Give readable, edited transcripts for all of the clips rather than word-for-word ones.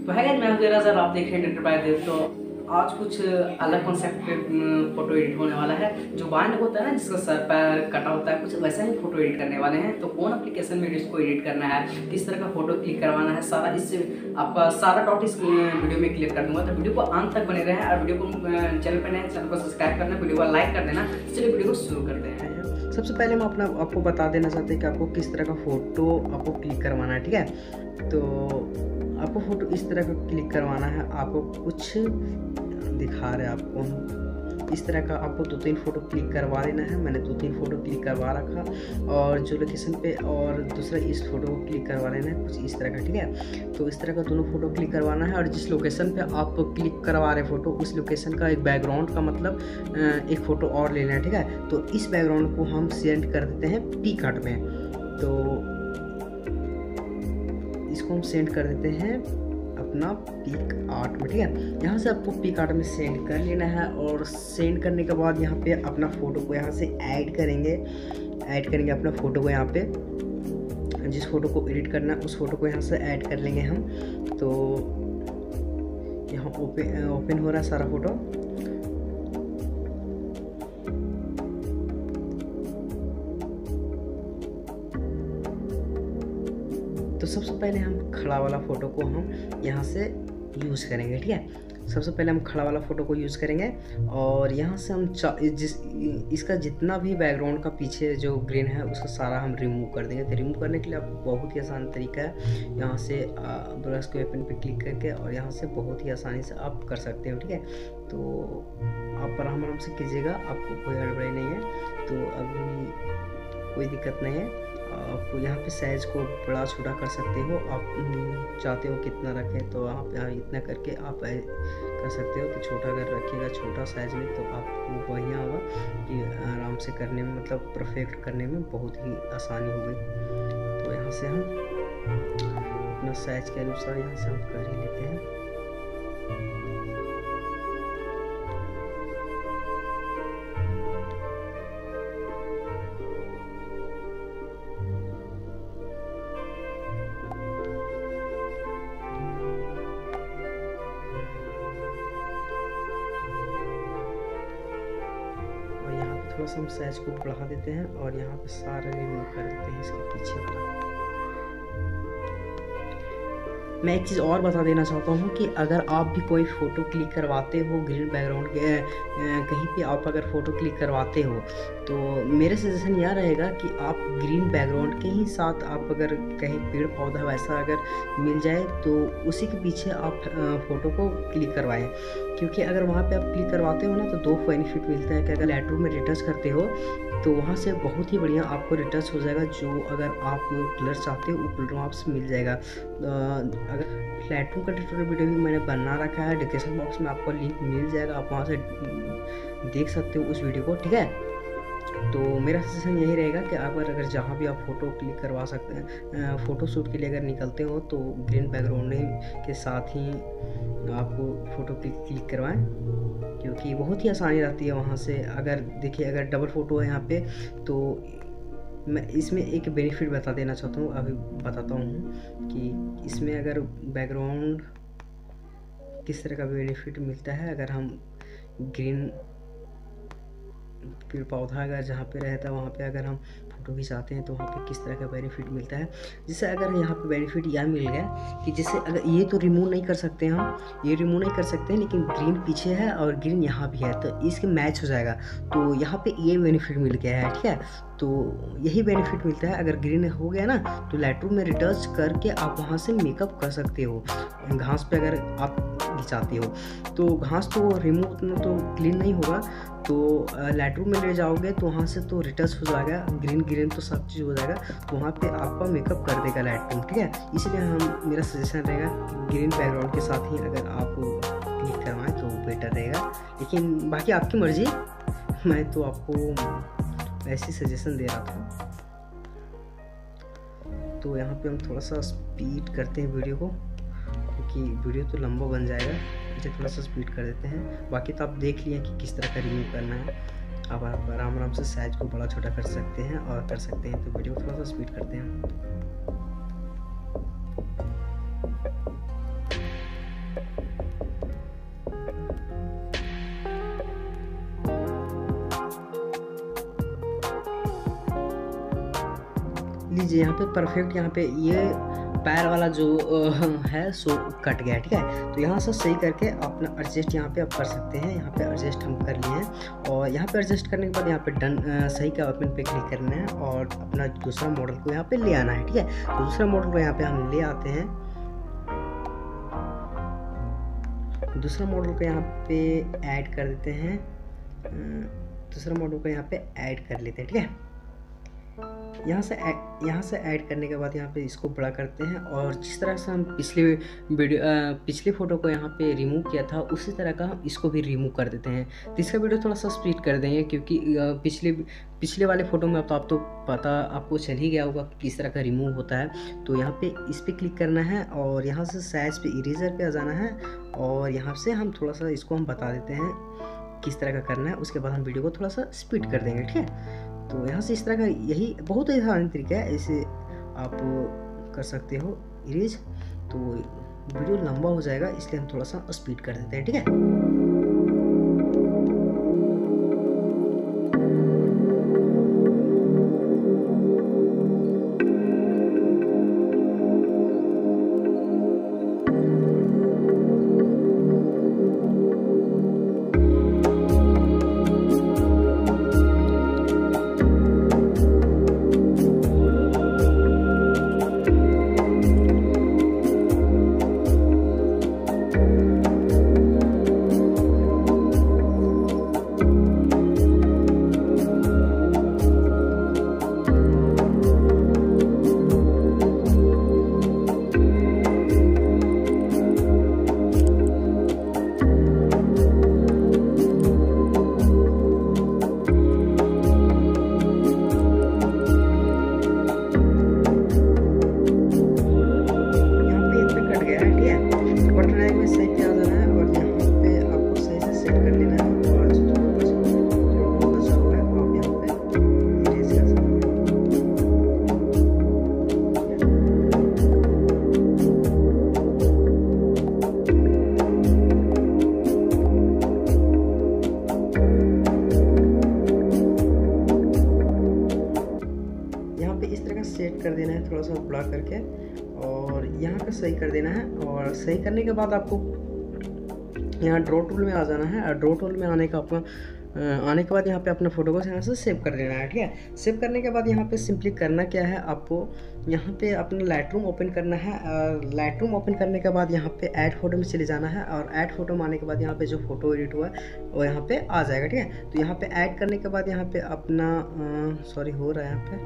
तो है गाइस, मैं हूं जरा सर, आप देख रहे हैं डॉक्टर बाय देव। तो आज कुछ अलग कॉन्सेप्ट पे फोटो एडिट होने वाला है। जो बांड होता है ना, जिसका सर पैर कटा होता है, कुछ वैसा ही फोटो एडिट करने वाले हैं। तो कौन एप्लीकेशन में इसको एडिट करना है, किस तरह का फोटो क्लिक करवाना है, सारा इससे आपका सारा डॉट इस वीडियो में क्लियर कर दूंगा। तो वीडियो को अंत तक बने रहें और वीडियो को चैनल पर नए चैनल को सब्सक्राइब करना, वीडियो को लाइक कर देना। चलिए वीडियो को शुरू करते हैं। सबसे पहले हम आपको बता देना चाहते हैं कि आपको किस तरह का फ़ोटो आपको क्लिक करवाना है। ठीक है, तो आपको फ़ोटो इस तरह का क्लिक करवाना है। आपको कुछ दिखा रहे हैं आपको हम, इस तरह का आपको 2-3 फ़ोटो क्लिक करवा लेना है। मैंने 2-3 फ़ोटो क्लिक करवा रखा, और जो लोकेशन पे, और दूसरा इस फोटो को क्लिक करवा लेना है कुछ इस तरह का। ठीक है, तो इस तरह का दोनों फ़ोटो क्लिक करवाना है। और जिस लोकेशन पे आप क्लिक करवा रहे फ़ोटो, उस लोकेशन का एक बैकग्राउंड का मतलब एक फ़ोटो और लेना है। ठीक है, तो इस बैकग्राउंड को हम सेंड कर देते हैं पिकआर्ट में। तो इसको हम सेंड कर देते हैं अपना पिकआर्ट में। ठीक है, यहाँ से आपको पिकआर्ट में सेंड कर लेना है। और सेंड करने के बाद यहाँ पे अपना फ़ोटो को यहाँ से ऐड करेंगे अपना फ़ोटो को। यहाँ पे जिस फ़ोटो को एडिट करना है उस फ़ोटो को यहाँ से ऐड कर लेंगे हम। तो यहाँ ओपन हो रहा है सारा फ़ोटो। तो सबसे पहले हम खड़ा वाला फ़ोटो को हम यहाँ से यूज़ करेंगे। ठीक है, सबसे पहले हम खड़ा वाला फ़ोटो को यूज़ करेंगे। और यहाँ से हम इसका जितना भी बैकग्राउंड का पीछे जो ग्रीन है उसका सारा हम रिमूव कर देंगे। तो रिमूव करने के लिए आप बहुत ही आसान तरीका है, यहाँ से ब्रश के वेपन पे क्लिक करके, और यहाँ से बहुत ही आसानी से आप कर सकते हो। ठीक है, तो आप आराम से कीजिएगा, आपको कोई हड़बड़ी नहीं है। तो अभी कोई दिक्कत नहीं है। आप यहाँ पे साइज़ को बड़ा छोटा कर सकते हो, आप चाहते हो कितना रखें तो आप यहाँ इतना करके आप कर सकते हो। तो छोटा अगर रखिएगा छोटा साइज़ में तो आपको बढ़िया होगा कि आराम से करने में, मतलब परफेक्ट करने में बहुत ही आसानी होगी। तो यहाँ से हम अपना साइज़ के अनुसार यहाँ से हम कर ही लेते हैं। थोड़ा सा हम साइज को बढ़ा देते हैं और यहाँ पे सारा रिमूव कर देते हैं इसके पीछे वाला। मैं एक चीज़ और बता देना चाहता हूँ कि अगर आप भी कोई फ़ोटो क्लिक करवाते हो ग्रीन बैकग्राउंड के, कहीं पे आप अगर फ़ोटो क्लिक करवाते हो, तो मेरा सजेशन यह रहेगा कि आप ग्रीन बैकग्राउंड के ही साथ आप अगर कहीं पेड़ पौधा वैसा अगर मिल जाए तो उसी के पीछे आप फ़ोटो को क्लिक करवाएं। क्योंकि अगर वहाँ पे आप क्लिक करवाते हो ना तो 2 बेनिफिट मिलते हैं कि अगर लाइटरूम में रिटच करते हो तो वहाँ से बहुत ही बढ़िया आपको रिटच हो जाएगा। जो अगर आप कलर चाहते हो वो कलर वहाँ से मिल जाएगा। अगर लाइटरूम का ट्यूटोरियल वीडियो भी मैंने बना रखा है, डिस्क्रिप्शन बॉक्स में आपको लिंक मिल जाएगा, आप वहाँ से देख सकते हो उस वीडियो को। ठीक है, तो मेरा सजेशन यही रहेगा कि आप अगर जहाँ भी आप फ़ोटो क्लिक करवा सकते हैं, फ़ोटो शूट के लिए अगर निकलते हो तो ग्रीन बैकग्राउंड के साथ ही आपको फ़ोटो क्लिक करवाएं, क्योंकि बहुत ही आसानी रहती है वहाँ से। अगर देखिए, अगर डबल फ़ोटो है यहाँ पे, तो मैं इसमें एक बेनिफिट बता देना चाहता हूँ, अभी बताता हूँ कि इसमें अगर बैकग्राउंड किस तरह का बेनिफिट मिलता है। अगर हम ग्रीन पेड़ पौधा अगर जहाँ पे रहता है वहाँ पे अगर हम फ़ोटो खिंचाते हैं तो वहाँ पे किस तरह का बेनिफिट मिलता है। जैसे अगर यहाँ पे बेनिफिट यह मिल गया कि जैसे अगर ये तो रिमूव नहीं कर सकते हम, ये रिमूव नहीं कर सकते हैं, लेकिन ग्रीन पीछे है और ग्रीन यहाँ भी है तो इसके मैच हो जाएगा। तो यहाँ पे ये बेनिफिट मिल गया है। ठीक है, तो यही बेनिफिट मिलता है। अगर ग्रीन हो गया ना तो लाइटरूम में रिटच करके आप वहाँ से मेकअप कर सकते हो। घास पे अगर आप खिंचाते हो तो घास तो रिमूव तो क्लीन नहीं होगा, तो लाइटरूम में ले जाओगे तो वहाँ से तो रिटच हो जाएगा, ग्रीन तो सब चीज़ हो जाएगा, तो वहाँ पे आपका मेकअप कर देगा लाइटरूम। ठीक है, इसलिए मेरा सजेशन रहेगा कि ग्रीन बैकग्राउंड के साथ ही अगर आप क्लिक करवाएं तो बेटर रहेगा। लेकिन बाकी आपकी मर्ज़ी, मैं तो आपको ऐसी सजेशन दे रहा था। तो यहाँ पे हम थोड़ा सा स्पीड करते हैं वीडियो को, क्योंकि वीडियो तो लंबा बन जाएगा, इसे थोड़ा सा स्पीड कर देते हैं। बाकी तो आप देख लिए कि किस तरह का रिमूव करना है। अब आप आराम से साइज को बड़ा छोटा कर सकते हैं और कर सकते हैं। तो वीडियो को थोड़ा सा स्पीड करते हैं। लीजिए यहाँ पे परफेक्ट, यहाँ पे ये पैर वाला जो है सो कट गया, ठीक है। तो यहाँ से सही करके अपना एडजस्ट यहाँ पे आप कर सकते हैं। यहाँ पे एडजस्ट हम कर लिए हैं और यहाँ पे एडजस्ट करने के बाद यहाँ पे डन सही का ऑप्शन पे क्लिक करना है और अपना दूसरा मॉडल को यहाँ पे ले आना है, ठीक है। तो दूसरा मॉडल को यहाँ पे हम ले आते हैं। दूसरा मॉडल को यहाँ पे ऐड कर देते हैं, दूसरा मॉडल को यहाँ पे ऐड कर लेते हैं, ठीक है। यहाँ से ऐड करने के बाद यहाँ पे इसको बड़ा करते हैं और जिस तरह से हम पिछली फ़ोटो को यहाँ पे रिमूव किया था उसी तरह का हम इसको भी रिमूव कर देते हैं। तो इसका वीडियो थोड़ा सा स्पीड कर देंगे क्योंकि पिछले वाले फ़ोटो में अब तो आप तो पता आपको चल ही गया होगा कि किस तरह का रिमूव होता है। तो यहाँ पे इस पर क्लिक करना है और यहाँ से साइज पे इरेजर पे आ जाना है और यहाँ से हम थोड़ा सा इसको हम बता देते हैं किस तरह का करना है। उसके बाद हम वीडियो को थोड़ा सा स्पीड कर देंगे, ठीक है। तो यहाँ से इस तरह का यही बहुत ही आसान तरीका है, ऐसे आप कर सकते हो इरेज। तो वीडियो लंबा हो जाएगा इसलिए हम थोड़ा सा स्पीड कर देते हैं, ठीक है। सेट कर देना है थोड़ा सा बड़ा करके और यहाँ पे सही कर देना है। और सही करने के बाद आपको यहाँ ड्रॉ टूल में आ जाना है और ड्रॉ टूल में आने के बाद यहाँ पे अपने फ़ोटो को यहाँ से सेव कर देना है, ठीक है। सेव करने के बाद यहाँ पे सिंपली करना क्या है, आपको यहाँ पे अपना लाइटरूम ओपन करना है। लाइटरूम ओपन करने के बाद यहाँ पे ऐड फोटो में चले जाना है और ऐड फोटो में आने के बाद यहाँ पे जो फोटो एडिट हुआ है वो यहाँ पे आ जाएगा, ठीक है। तो यहाँ पे ऐड करने के बाद यहाँ पे अपना हो रहा है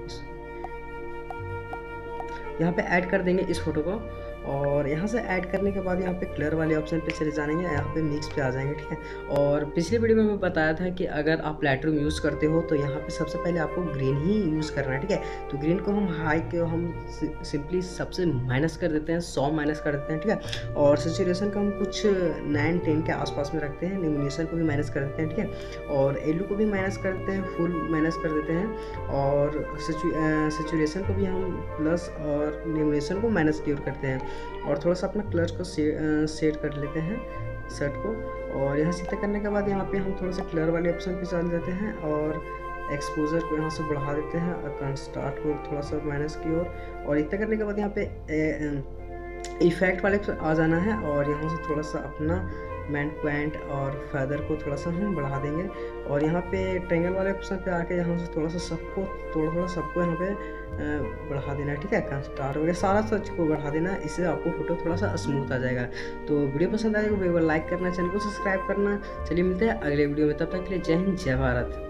यहाँ पे ऐड कर देंगे इस फोटो को। और यहाँ से ऐड करने के बाद यहाँ पे कलर वाले ऑप्शन पे चले जाएंगे, यहाँ पे मिक्स पे आ जाएंगे, ठीक है। और पिछले वीडियो में मैं बताया था कि अगर आप लाइटरूम यूज़ करते हो तो यहाँ पे सबसे पहले आपको ग्रीन ही यूज़ करना है, ठीक है। तो ग्रीन को हम हाई के हम सिंपली सबसे माइनस कर देते हैं, 100 माइनस कर देते हैं, ठीक है। और सेचुरेशन को हम कुछ 9-10 के आसपास में रखते हैं। ल्यूमिनेशन को भी माइनस कर देते हैं, ठीक है। और येलो को भी माइनस कर देते हैं, फुल माइनस कर देते हैं। और सेचुरेशन को भी हम प्लस और ल्यूमिनेशन को माइनस की ओर करते हैं। और थोड़ा सा अपना कलर को सेट कर लेते हैं शर्ट को। और यहाँ से इतना करने के बाद यहाँ पे हम थोड़ा सा कलर वाले ऑप्शन पे चल जाते हैं और एक्सपोजर को यहाँ से बढ़ा देते हैं और कंट्रास्ट को थोड़ा सा माइनस की ओर। और इतना करने के बाद यहाँ पे इफेक्ट वाले पे आ जाना है और यहाँ से थोड़ा सा अपना मैन पॉइंट और फेदर को थोड़ा सा हम बढ़ा देंगे। और यहाँ पे ट्रायंगल वाले ऑप्शन पे आके यहाँ से थोड़ा सा सबको यहाँ पे बढ़ा देना है, ठीक है। कंट्रास्ट वगैरह सारा सच को बढ़ा देना है, इससे आपको फोटो थोड़ा सा स्मूथ आ जाएगा। तो वीडियो पसंद आएगा तो एक बार लाइक करना, चैनल को सब्सक्राइब करना। चलिए मिलते हैं अगले वीडियो में, तब तक के लिए जय हिंद जय भारत।